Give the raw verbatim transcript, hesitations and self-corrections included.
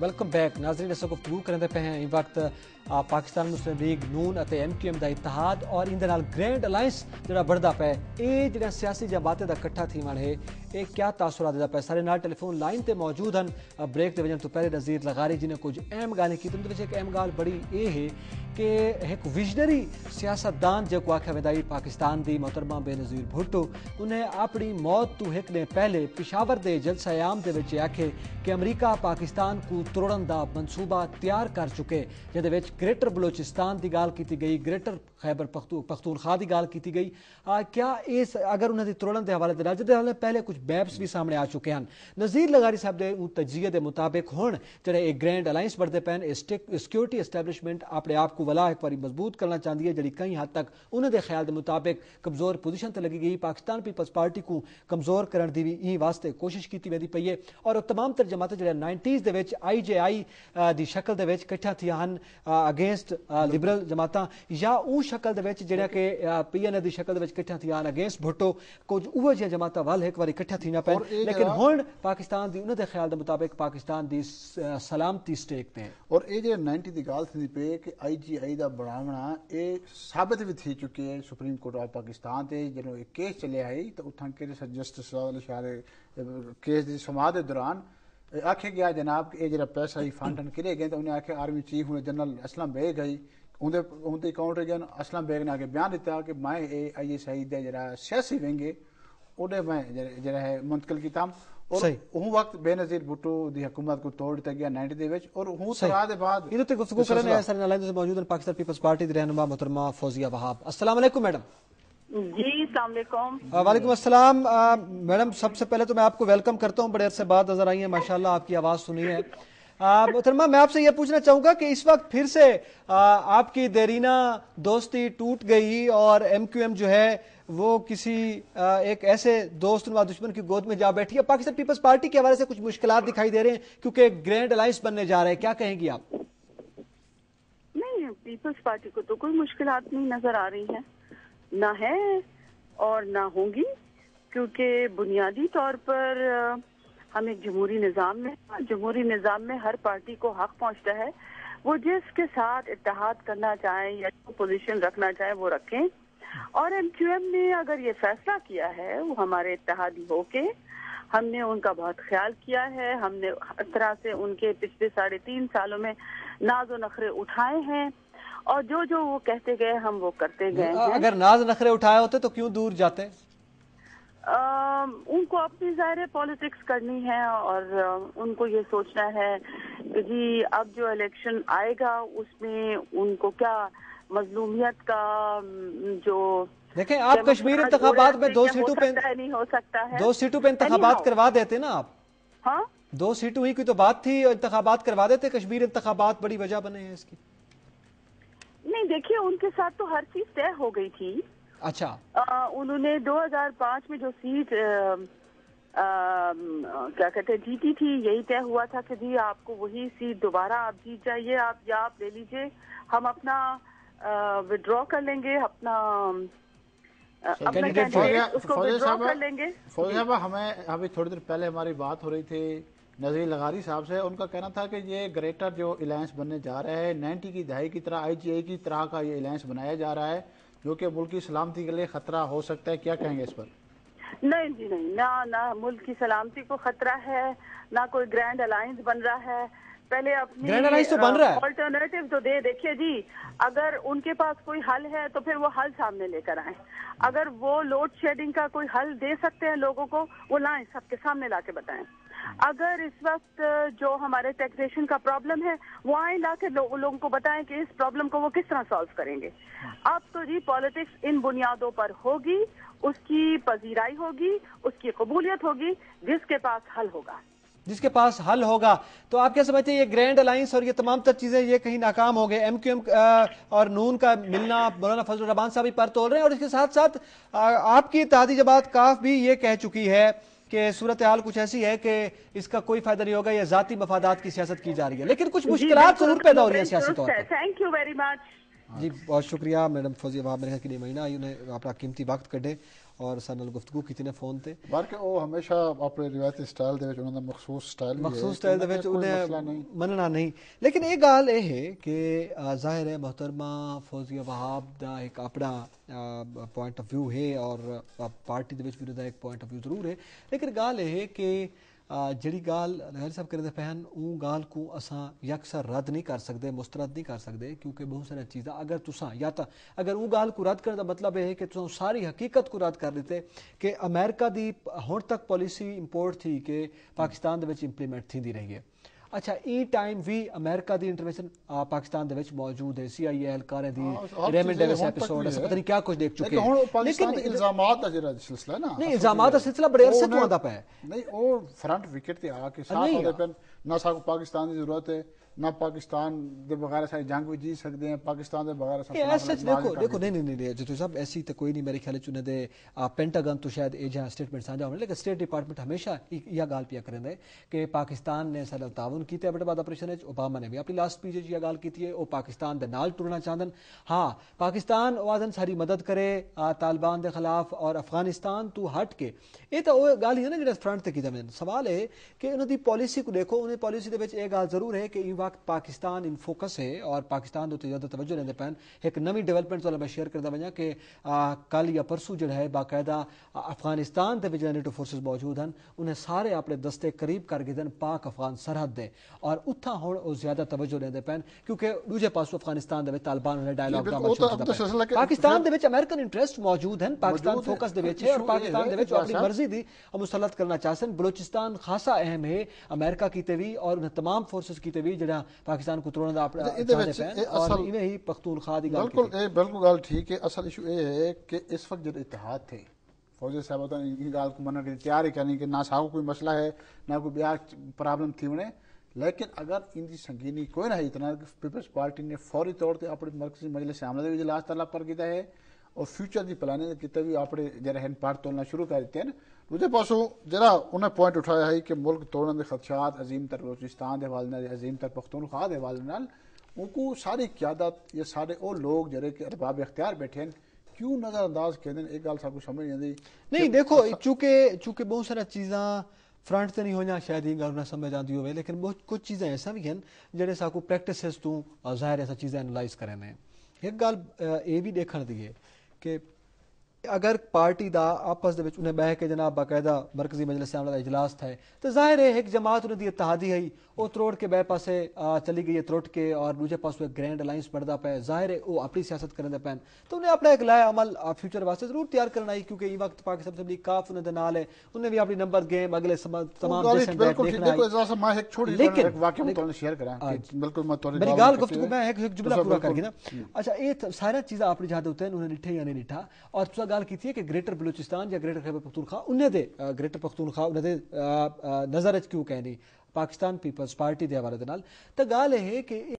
Welcome back नाज़रीन अस गुफ्तगू करते पे हैं इस वक्त पाकिस्तान मुस्लिम लीग नून और एम क्यू एम का इतिहाद और इन ग्रैंड अलायंस जो बढ़ता पे ये जो सियासी जमातें का कट्ठा थी है ये क्या तासुरात देता पे सारे नाल टेलीफोन लाइन पर मौजूद हैं। ब्रेक के वजन तो पहले नज़ीर लगारी जी ने कुछ अहम गालें की उनके एक अहम गाल बड़ी ये है कि एक विजनरी सियासतदान जो आख्या वेंदा पाकिस्तान की मोहतरमा बेनज़ीर भुट्टो उन्हें अपनी मौत तो एक ने पहले पिशावर के जलसा आम के आखे कि अमरीका पाकिस्तान को तोड़न का मनसूबा तैयार कर चुके जिहदे ग्रेटर बलोचिस्तान की गाल की गई ग्रेटर खैबर पख्तूनख्वा की गाल की गई। आ, क्या इस अगर उन्होंने तोड़न के हवाले जिहदे हवाले पहले कुछ बैप्स भी सामने आ चुके हैं। नज़ीर लगारी साहब के तजिए के मुताबिक हुण जिहड़े एक ग्रैंड अलायंस बढ़ते पे सिक्योरिटी एस्टैबलिशमेंट अपने आप को वला एक बार मजबूत करना चाहती है जी कई हद तक उन्होंने ख्याल के मुताबिक कमजोर पोजिशन से लगी गई। पाकिस्तान पीपल्स पार्टी को कमजोर करने की भी ई वास्ते कोशिश की वेंदी पई है और तमाम तर जमातें जो नाइनटीज़ के आई जे आई की शक्ल के इकट्ठा थी हैं अगेंस्ट लिबरल जमात या उ शक्ल के कि पी एन ए की शक्ल इकट्ठा थी अगेंस्ट भुट्टो कुछ उह जी जमात वाल एक बार इकट्ठा थी पैन लेकिन हुण पाकिस्तान की उन्होंने ख्याल के मुताबिक पाकिस्तान की सलामती स्टेक ने और ये जो नाइनटी की गाल थी पे कि आई जी आई का बढ़ावना ये साबित भी थी चुकी है सुप्रीम कोर्ट ऑफ पाकिस्तान से जो एक केस चले आई तो उतना के जस्टिस केस की समात के दौरान आखे गया जनाब कि जो पैसा ही फंड किरे गए तो उन्हें आखे आर्मी चीफ ने जनरल असलम बेग गई उनके उनके अकाउंट गए असलम बेग ने आगे बयान दिता कि मैं ए आई एस आई का जरा सियासी विंग है उन्हें मैं जरा है मुंतकिल किया और उस वक्त बेनज़ीर भुट्टो की हुकूमत को तोड़ दिया गया नाइनटी दे विच और हूं तरा दे बाद इदे ते गुफ्तगू करने है सारे नालाइन से मौजूद हैं पाकिस्तान पीपल्स पार्टी की रहनुमा मोहतरमा फौजिया वहाब। अस्सलाम वालेकुम मैडम। जी अस्सलाम वालेकुम। वालेकुम अस्सलाम मैडम, सबसे पहले तो मैं आपको वेलकम करता हूँ, बड़े अरसे बाद नजर आई है माशाल्लाह, आपकी आवाज़ सुनी है। मोहतरमा मैं आपसे ये पूछना चाहूँगा कि इस वक्त फिर से आ, आपकी देरीना दोस्ती टूट गई और एम क्यू एम जो है वो किसी आ, एक ऐसे दोस्त व दुश्मन की गोद में जा बैठी है। पाकिस्तान पीपल्स पार्टी के हवाले से कुछ मुश्किलात दिखाई दे रहे हैं क्योंकि ग्रैंड अलायंस बनने जा रहे हैं, क्या कहेंगी आप? नहीं, पीपल्स पार्टी को तो कोई मुश्किलात नहीं नजर आ रही है, ना है और ना होंगी, क्योंकि बुनियादी तौर पर हम एक जमहूरी निज़ाम में जमहूरी निज़ाम में हर पार्टी को हक पहुंचता है वो जिसके साथ इत्तेहाद करना चाहे या जो पोजीशन रखना चाहे वो रखें। और एम क्यू एम ने अगर ये फैसला किया है वो हमारे इत्तेहादी होके हमने उनका बहुत ख्याल किया है, हमने हर तरह से उनके पिछले साढ़े तीन सालों में नाजो नखरे उठाए हैं और जो जो वो कहते गए हम वो करते गए हैं। अगर नाज नखरे उठाए होते तो क्यों दूर जाते? आ, उनको अपनी ज़ाहिर पॉलिटिक्स करनी है और आ, उनको ये सोचना है कि जी अब जो इलेक्शन आएगा उसमें उनको क्या मजलूमियत का जो देखें आप कश्मीर इंतखाबात में दो सीटों पे नहीं हो सकता है, दो सीटों पे इंतखाबात करवा देते ना आप। हाँ दो सीटों ही की तो बात थी, इंतखाबात करवा देते, कश्मीर इंतखाबात बड़ी वजह बने हैं इसकी। नहीं देखिए उनके साथ तो हर चीज तय हो गई थी। अच्छा आ, उन्होंने दो हज़ार पाँच में जो सीट आ, आ, क्या कहते हैं जीती थी, यही तय हुआ था कि जी आपको वही सीट दोबारा आप जीत जाइए, आप या आप ले लीजिए, हम अपना विड्रॉ कर लेंगे, अपना अपना कैंडिडेट उसको विड्रॉ कर लेंगे। फौजी साहब हमें अभी थोड़ी देर पहले हमारी बात हो रही थी नज़ीर लगारी साहब से, उनका कहना था कि ये ग्रेटर जो अलायंस बनने जा रहा है नाइन्टी की दहाई की तरह आई जी आई की तरह का ये अलायंस बनाया जा रहा है जो कि मुल्क की सलामती के लिए खतरा हो सकता है, क्या कहेंगे इस पर? नहीं जी नहीं, ना ना मुल्क की सलामती को खतरा है, ना कोई ग्रैंड अलायंस बन रहा है। पहले अपनी ग्रैंड अलायंस तो बन रहा है, ऑल्टरनेटिव तो दे देखिए जी, अगर उनके पास कोई हल है तो फिर वो हल सामने लेकर आए, अगर वो लोड शेडिंग का कोई हल दे सकते हैं लोगों को वो लाएं, सबके सामने ला के बताएं। अगर इस वक्त जो हमारे टैक्सेशन का प्रॉब्लम है वो आए ला के लो, लोगों को बताएं कि इस प्रॉब्लम को वो किस तरह सॉल्व करेंगे। अब तो जी पॉलिटिक्स इन बुनियादों पर होगी, उसकी पजीराई होगी, उसकी कबूलियत होगी, जिसके पास हल होगा जिसके पास हल होगा। तो आप क्या समझते हैं ये ग्रैंड अलायंस और ये तमाम तर चीजें ये कहीं नाकाम हो गए? एम क्यू एम और नून का मिलना मौलाना फजल रहमान साहब भी पर तोड़ रहे हैं और इसके साथ साथ आपकी इत्तेहादी जमात काफ भी ये कह चुकी है कि सूरत हाल कुछ ऐसी है कि इसका कोई फायदा नहीं होगा, ये जाती मफादात की सियासत की जा रही है, लेकिन कुछ मुश्किलात जरूर पैदा हो रही है सियासी तौर पर। Thank you very much. جی بہت شکریہ میڈم فوزیہ وہاب میرے خیال کی مہینہ آئی انہیں اپنا قیمتی وقت کڈے اور سارے نال گفتگو کی نے فون تے بلکہ وہ ہمیشہ اپنے روایتی سٹائل دے وچ انہاں دا مخصوص سٹائل مخصوص سٹائل دے وچ انہیں مننا نہیں لیکن یہ گال یہ ہے کہ ظاہر ہے محترمہ فوزیہ وہاب دا ایک اپنا پوائنٹ آف ویو ہے اور پارٹی دے وچ بھی دا ایک پوائنٹ آف ویو ضرور ہے لیکن گال یہ ہے کہ جڑی گال لہری صاحب کرتے پہن اون گال کو اساں یکسر رد نہیں کر سکتے مسترد نہیں کر سکتے کیونکہ بہت ساری چیزاں اگر تساں یا تا اگر اون گال کو رد کرنے کا مطلب یہ ہے کہ تساں ساری حقیقت کو رد کر دیتے کہ امریکہ دی ہن تک پالیسی امپورٹ تھی کہ پاکستان دے وچ امپلیمنٹ تھی رہی ہے اچھا ای ٹائم بھی امریکہ دی انٹروینشن پاکستان دے وچ موجود ہے سی آئی اے اہلکاریں دی ریمنڈ ڈیوس ایپیسوڈ پتہ نہیں کیا کچھ دیکھ چکے ہیں لیکن الزامات دا جڑا سلسلہ ہے نا نہیں الزامات دا سلسلہ بڑے عرصے تو آندا پیا نہیں او فرنٹ وکٹ تے آ کے صاف ہو پن نہ ساکو پاکستان دی ضرورت ہے نہ پاکستان دے بغیر ساری جنگ بھی جی سکتے ہیں پاکستان دے بغیر ایسا دیکھو دیکھو نہیں نہیں نہیں جو صاحب ایسی تو کوئی نہیں میرے خیال چ دے پینٹاگن تو شاید یہ جہاں اسٹیٹمنٹ سانجا ہونے لیکن اسٹیٹ ڈپارٹمنٹ ہمیشہ یہ گال پیا کریں دے کہ پاکستان نے سارا تعاون کیتا ہے بڑے بعد آپریشن اوباما نے بھی اپنی لاسٹ اسپیچ یہ گال کی ہے وہ پاکستان دے نال ٹرنا چاہدن ہاں پاکستان وادن ساری مدد کرے طالبان دے خلاف اور افغانستان تو ہٹ کے یہ تو وہ گال ہی ہے نا جڑا فرنٹ تے کیتا میں سوال ہے کہ انہوں دی پالیسی کو دیکھو انہیں پالیسی دے وچ یہ گال ضرور ہے کہ وقت پاکستان ان فوکس ہے اور پاکستان دے زیادہ توجہ لیندے پین ایک نویں ڈیولپمنٹ والا میں شیئر کردا ونجا کہ کل یا پرسوں جڑا ہے باقاعدہ افغانستان تے وچ نیٹو فورسز موجود ہیں انہیں سارے اپنے دستے قریب کر گئے دن پاک افغان سرحد دے اور اتھا ہن او زیادہ توجہ لیندے پین کیونکہ دوجے پاسوں افغانستان دے وچ طالبان نے ڈائلاگ دا پاکستان دے وچ امریکن انٹرسٹ موجود ہیں پاکستان فوکس دے وچ ہے اور پاکستان دے وچ اپنی مرضی دی مسلط کرنا چاہتے ہیں بلوچستان خاصا اہم ہے امریکہ کیتے بھی اور انہیں تمام فورسز کیتے بھی جڑا پاکستان کو توڑن دا اپنا چاہتے پین اور ایویں ہی پختونخوا دی گل بالکل اے بالکل گل ٹھیک ہے اصل ایشو اے ہے کہ اس وقت جو اتحاد تھے فوجی صاحب تو ان گال کو منع کے تیار ہی کرنی کہ نہ ساو کوئی مسئلہ ہے نہ کوئی بیا پرابلم تھی انہیں لیکن اگر ان کی سنگینی کوئی نہ اتنا پیپلز پارٹی نے فوری طور پہ اپنے مرکزی مجلس عاملہ بھی اجلاس طلب پر کیا ہے اور فیوچر دی پلاننگ کیتے بھی اپنے جڑا ہے پارٹ تولنا شروع کر دیتے ہیں دوسرے پاسوں جڑا انہیں پوائنٹ اٹھایا ہے کہ ملک توڑنے کے خدشات عظیم تر بلوچستان دے حوالے عظیم تر پختونخوا دے حوالے نال ان کو ساری قیادت یہ سارے وہ لوگ جڑے کہ ارباب اختیار بیٹھے ہیں کیوں نظر انداز کر دیں ایک گل سب کو سمجھ نہیں آتی نہیں دیکھو چونکہ چونکہ بہت سارا چیزاں فرنٹ تے نہیں ہونا شاید یہ گل نہ سمجھ آتی ہوئے لیکن بہت کچھ چیزیں ایسا بھی ہیں جڑے ساکو پریکٹسز تو ظاہر ایسا چیزیں انالائز کریں ہیں ایک گل یہ بھی دیکھنے دیئے کہ اگر پارٹی دا آپس دے وچ انہیں بہ کے جناب باقاعدہ مرکزی مجلس عاملہ دا اجلاس تھا تو ظاہر ہے ایک جماعت انہیں دی اتحادی ہے وہ تروڑ کے بہ پاسے چلی گئی ہے تروٹ کے اور دوسرے پاس ایک گرینڈ الائنس بڑھتا پہ ظاہر ہے وہ اپنی سیاست کرنے دے پین تو انہیں اپنا ایک لایا عمل فیوچر واسطے ضرور تیار کرنا ہے کیونکہ یہ وقت پاکستان اسمبلی کاف انہیں دے نال ہے انہیں بھی اپنی نمبر گیم اگلے تمام جیسن بیٹ دیکھنا ہے لیکن میری گال گفتگو میں ایک جملہ پورا کر گیا نا اچھا یہ سارا چیزاں اپنی جہاں ہوتے ہیں انہیں نٹھے یا نہیں نٹھا اور تو گال کی تھی کہ گریٹر بلوچستان یا گریٹر خیبر پختونخوا انہیں دے گریٹر پختونخوا انہیں دے نظر کیوں کہنی پاکستان پیپلز پارٹی دے حوالے دے نال تو گال ہے کہ